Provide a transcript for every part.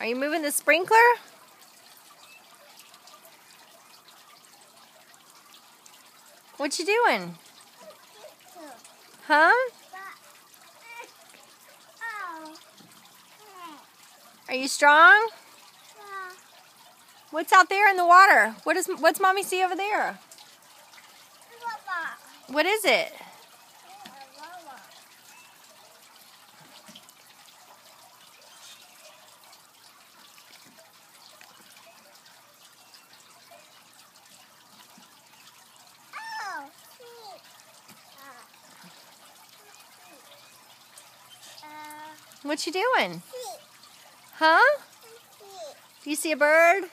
Are you moving the sprinkler? What you doing? Huh? Are you strong? What's out there in the water? What's Mommy see over there? What is it? What you doing? Huh? Do you see a bird?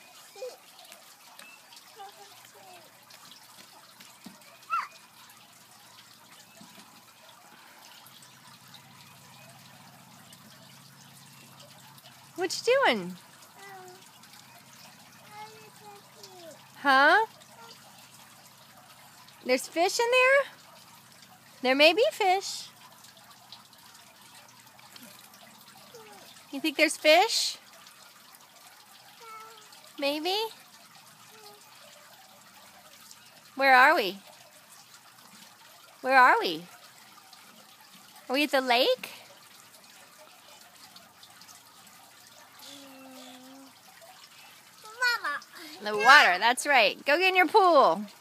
What you doing? Huh? There's fish in there? There may be fish. You think there's fish? Maybe? Where are we? Where are we? Are we at the lake? The water, that's right. Go get in your pool.